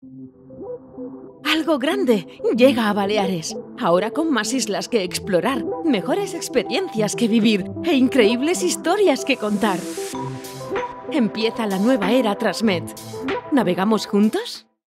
Algo grande llega a Baleares, ahora con más islas que explorar, mejores experiencias que vivir e increíbles historias que contar. Empieza la nueva era Transmet. ¿Navegamos juntos?